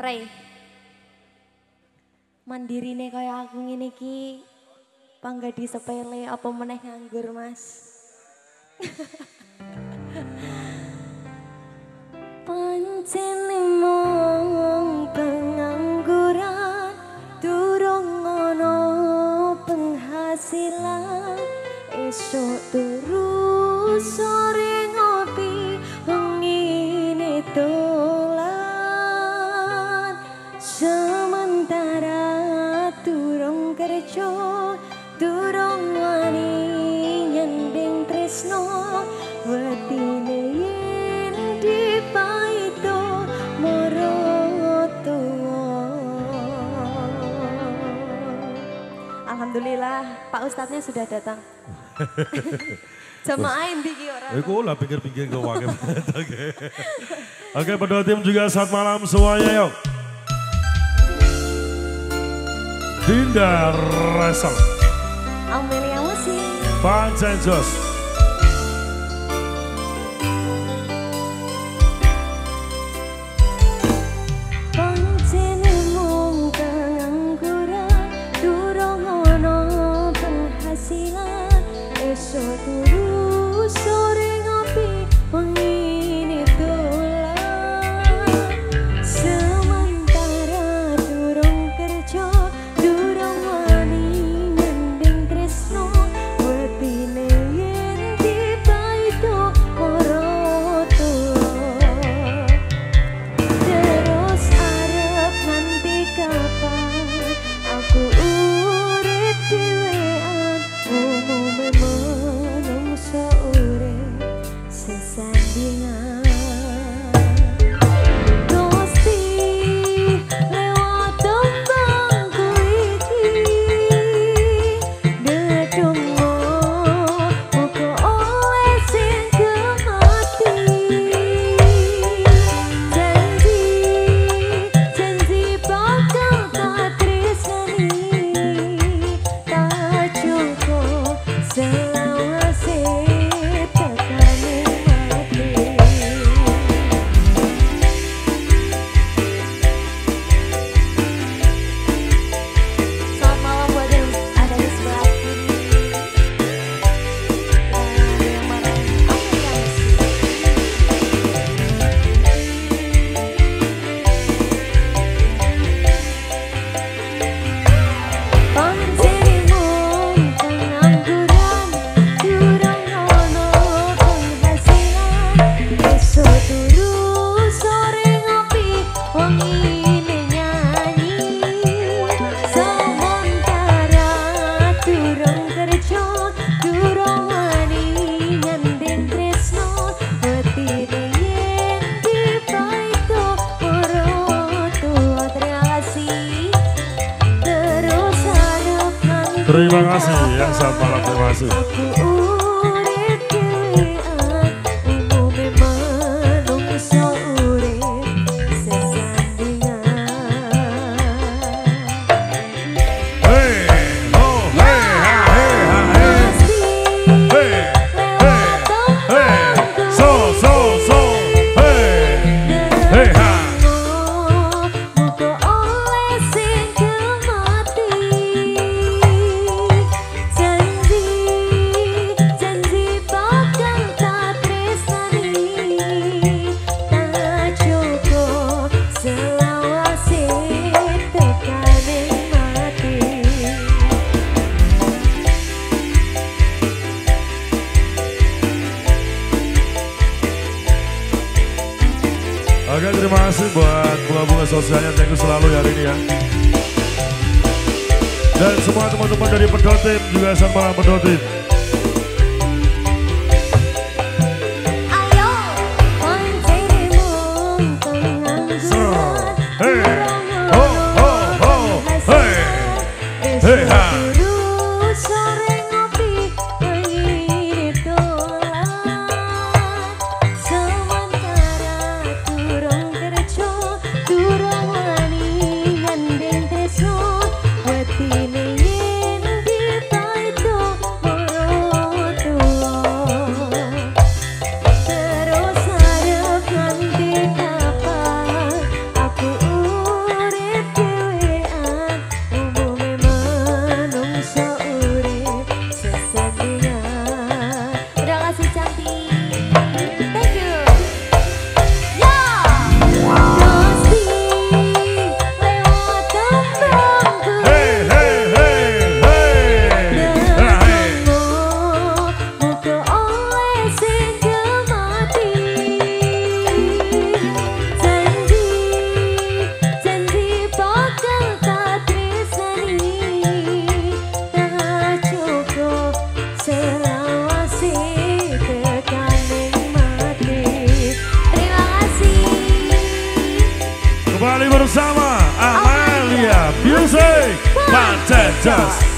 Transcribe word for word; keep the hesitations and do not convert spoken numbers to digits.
Ray. Mandirine kaya aku ngene iki panggadi sepele apa meneh nganggur, Mas. Pancene mong pengangguran durung ono penghasilan esok turu sore ngopi wengine dolan sementara durung kerja durung wani nyanding tresno wetine yen dipaito moroto. Alhamdulillah Pak Ustadznya sudah datang. Jamaah endi iki ora? Iku lah pinggir-pinggir ke wae. Oke. Oke, kedua tim juga saat malam semuanya yuk. Dinda Resel. Amelia Musik. Pancen Jos. Pancene mung pengangguran durung ono penghasilan esok turu sore ngopi wengine dolan sementara durung kerja durung wani nyanding tresno wetine yen dipaito moroto terus arep nganti kapan aku urip dhewean umume menungso urip sesandingan Gusti lewat tembangku iki dedongo muga oleh sing kemati janji janji bakal tak tresnani tak cukup selawase tekane mati. Selamat malam buat yang ada di sebelah kiri. Dan yang mana Amelia Musik. Pancene mung pengangguran durung ono penghasilan esok turu sore ngopi wengine nyanyi sementara durung kerja durung wani nyanding tresno wetine yen dipaito moroto. Terima kasih. Terus harap nganti Terima kasih ya saat malam, terima kasih. aku urip dhewean umume manungsa urip sesandingan. Hey, oh, hey, ha, hey, ha, hey. Gusti Hey, lewat hey, tembangku so, so, so, hey, hey, ha. muga oleh sing kemati janji janji bakal tak tresnani tak cukup selawase tekane mati. Oke, terima kasih buat bunga-bunga sosialnya thank you selalu hari ini ya. Dan semua teman-teman dari Pedot Tim juga selamat malam Pedot Tim. Ayo pancene mung pengangguran Hey, durung ho, ho, ho, hey, hey, ha. turu sore ngopi wengine dolan sementara durung kerja durung wani nyanding tresno wetine yen dipaito moroto. Pancet Jos.